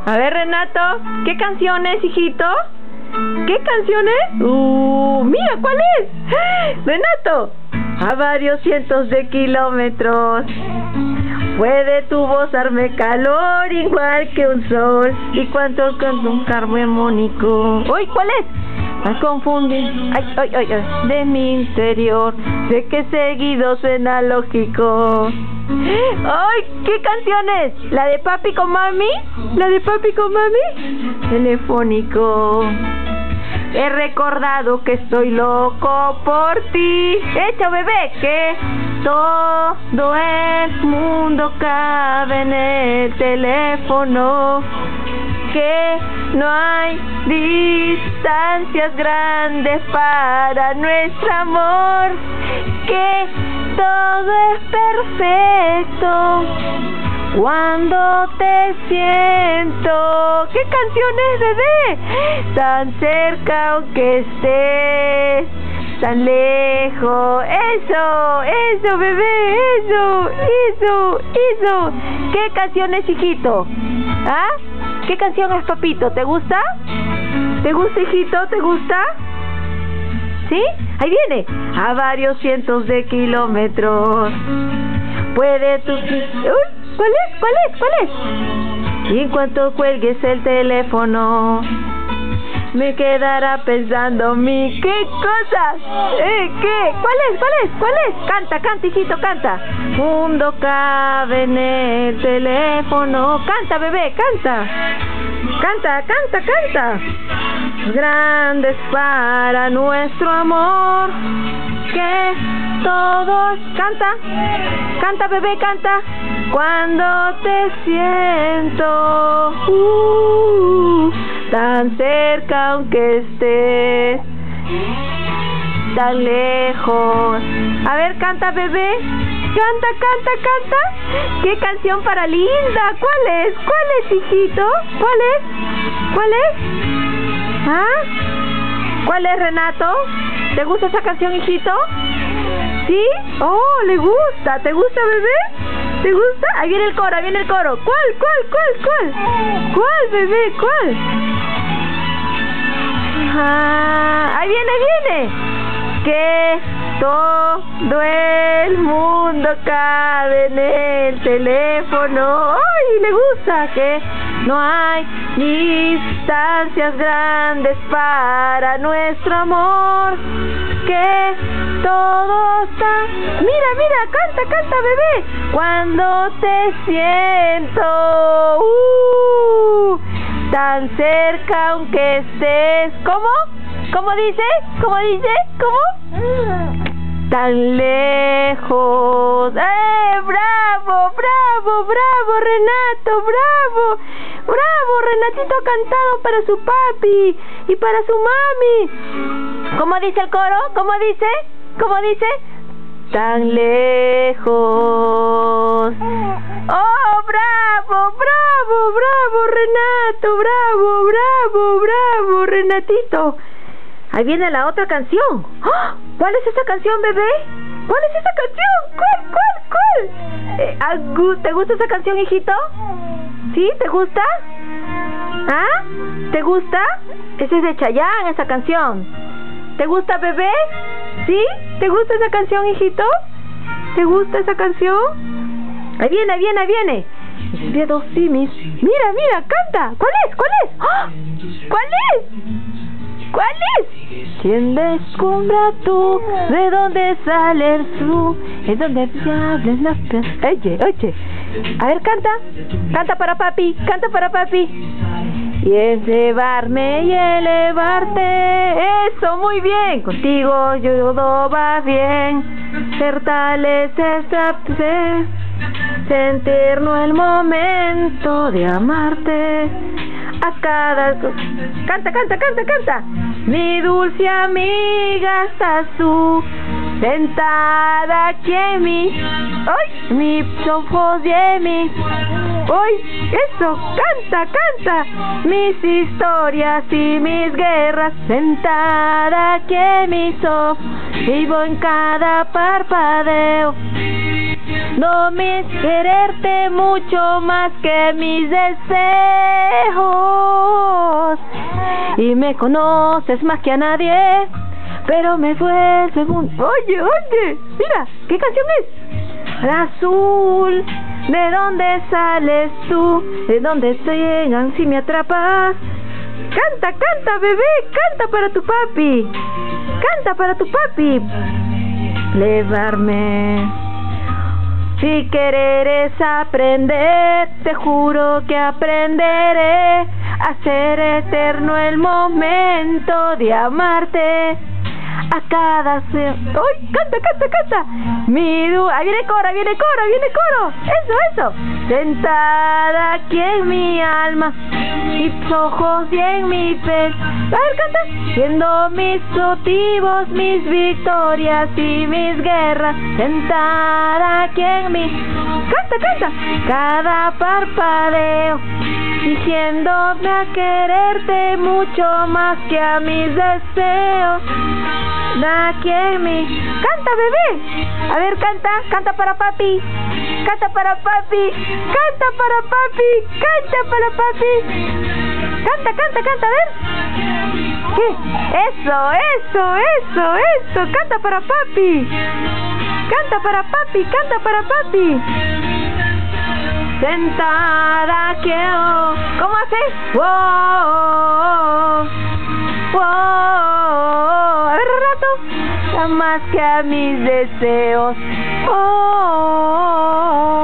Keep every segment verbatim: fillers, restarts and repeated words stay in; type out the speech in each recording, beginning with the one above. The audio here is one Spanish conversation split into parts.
A ver, Renato, ¿qué canción es, hijito? ¿Qué canción es? Uh, mira, ¿cuál es? ¡Renato! A varios cientos de kilómetros puede tu voz darme calor igual que un sol. ¿Y cuánto canta un carro armónico? ¡Uy! ¿Cuál es? Me confundí. Ay, ay, ay, ay. De mi interior. Sé que seguido suena lógico. ¡Ay! ¿Qué canción es? ¿La de papi con mami? ¿La de papi con mami? Telefónico. He recordado que estoy loco por ti. Hecho, bebé, que todo el mundo cabe en el teléfono. Que no hay distancias grandes para nuestro amor. Que todo es perfecto cuando te siento. ¿Qué canción es, bebé? Tan cerca aunque estés tan lejos. Eso, eso, bebé, eso, eso, eso. ¿Qué canción es, hijito? ¿Ah? ¿Qué canción es, papito? ¿Te gusta? ¿Te gusta, hijito? ¿Te gusta? ¿Sí? Ahí viene. A varios cientos de kilómetros puede tu... Uy, ¿cuál es? ¿Cuál es? ¿Cuál es? Y en cuanto cuelgues el teléfono, me quedará pensando mi... ¿Qué cosa? ¿Eh? ¿Qué? ¿Cuál es? ¿Cuál es? ¿Cuál es? Canta, canta, hijito, canta. Mundo cabe en el teléfono. Canta, bebé, canta. Canta, canta, canta. Grandes para nuestro amor. Que todos... Canta. Canta, bebé, canta. Cuando te siento uh, tan cerca aunque estés tan lejos. A ver, canta, bebé. Canta, canta, canta. ¿Qué canción para linda? ¿Cuál es? ¿Cuál es, hijito? ¿Cuál es? ¿Cuál es? ¿Ah? ¿Cuál es, Renato? ¿Te gusta esa canción, hijito? ¿Sí? Oh, le gusta. ¿Te gusta, bebé? ¿Te gusta? Ahí viene el coro, ahí viene el coro. ¿Cuál, cuál, cuál, cuál? ¿Cuál, bebé? ¿Cuál? Ajá. Ahí viene, viene. Que todo el mundo cabe en el teléfono. ¡Ay, le gusta! Que no hay distancias grandes para nuestro amor. Que todo está... Mira, mira, canta, canta, bebé. Cuando te siento uh, tan cerca aunque estés... ¿Cómo? ¿Cómo dice? ¿Cómo dice? ¿Cómo? Tan lejos. ¡Eh! ¡Bravo! ¡Bravo! ¡Bravo, Renato! ¡Bravo! ¡Bravo! Renatito ha cantado para su papi y para su mami. ¿Cómo dice el coro? ¿Cómo dice? ¿Cómo dice? Tan lejos. ¡Oh, bravo! ¡Bravo! ¡Bravo, Renato! ¡Bravo! ¡Bravo! ¡Bravo, Renatito! Ahí viene la otra canción. ¡Oh! ¿Cuál es esa canción, bebé? ¿Cuál es esa canción? ¿Cuál? ¿Cuál? ¿Cuál? Eh, ¿Te gusta esa canción, hijito? ¿Sí? ¿Te gusta? ¿Ah? ¿Te gusta? Esa es de Chayanne, esa canción. ¿Te gusta, bebé? ¿Sí? ¿Te gusta esa canción, hijito? ¿Te gusta esa canción? Ahí viene, ahí viene, ahí viene. Mis dedos y mis... Mira, mira, canta. ¿Cuál es? ¿Cuál es? ¡Oh! ¿Cuál es? ¿Cuál es? ¿Quién descubra tú de dónde sale el sur? Es donde hablan las pies. Oye, oye. A ver, canta. Canta para papi. Canta para papi. Y es llevarme y elevarte. Eso, muy bien. Contigo yo todo va bien. Ser tales es sentirnos el momento de amarte. A cada... Canta, canta, canta, canta. Mi dulce amiga estás tú, sentada aquí en mí. ¡Ay! Mis ojos de mí. ¡Ay! Eso, canta, canta. Mis historias y mis guerras, sentada aquí en mis ojos. Vivo en cada parpadeo. No me quererte mucho más que mis deseos. Y me conoces más que a nadie, pero me vuelve un... Oye, oye, mira, ¿qué canción es? Azul, ¿de dónde sales tú? ¿De dónde llegan si me atrapas? Canta, canta, bebé, canta para tu papi. Canta para tu papi. Plebarme. Si querer es aprender, te juro que aprenderé a ser eterno el momento de amarte. A cada se... ¡Uy! ¡Canta, canta, canta! Mi du... ¡Ahí viene coro, viene coro, viene coro! ¡Eso, eso! Sentada aquí en mi alma, mis ojos y en mi pecho. A ver, canta. Viendo mis motivos, mis victorias y mis guerras. Sentada aquí en mi... ¡Canta, canta! Cada parpadeo, diciéndome a quererte mucho más que a mis deseos. Aquí en mi... ¡Canta, bebé! A ver, canta, canta para papi. Canta para papi. Canta para papi. Canta para papi. Canta, canta, canta, a ver. ¿Qué? Eso, eso, eso, eso. Canta para papi. Canta para papi, canta para papi. Sentada que oh. ¿Cómo hace? Wow, wow. A ver, un rato. Más que a mis deseos. Oh,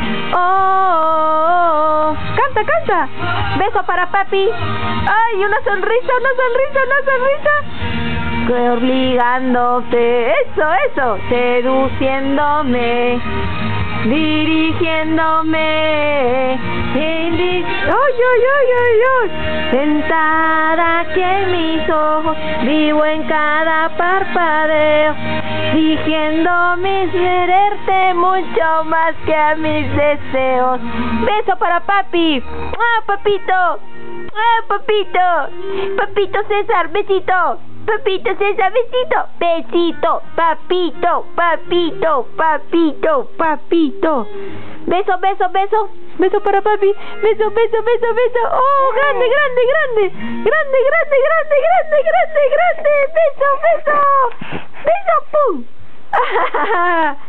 oh. Canta, canta. Beso para papi. Ay, una sonrisa, una sonrisa, una sonrisa. Obligándote. Eso, eso. Seduciéndome. Dirigiéndome. Indi... ¡Ay, ay, ay, ay, ay! Sentada aquí en mis ojos, vivo en cada parpadeo, diciéndome quererte mucho más que a mis deseos. Beso para papi. ¡Ah, papito! ¡Ah, papito! Papito César, besito. Papito César, besito. Besito, papito, papito, papito, papito. Beso, beso, beso. Beso para papi. Beso, beso, beso, beso. Oh, grande, grande, grande. Grande, grande, grande, grande, grande, grande. Beso, beso. Beso, pum.